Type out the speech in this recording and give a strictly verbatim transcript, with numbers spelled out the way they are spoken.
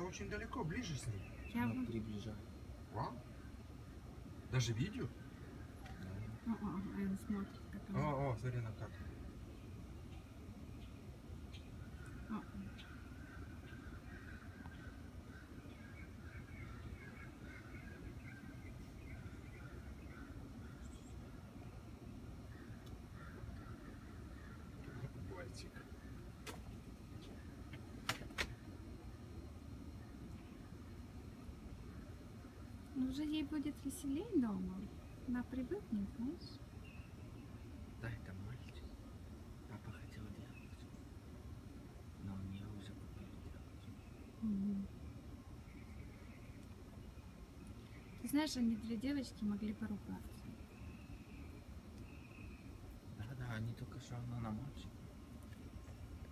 очень далеко, ближе с ним. Я Она бы... приближает. Вау. Даже видео? О, о, он смотрит, как она... О, о, смотри на как. О. Мальчик. Ну, уже ей будет веселей дома. Она привыкнет, знаешь. Да, это мальчик. Папа хотел девочку. Но у нее уже купили девочку. Угу. Ты знаешь, они две девочки могли поругаться. Да, да, они только что она на мальчика.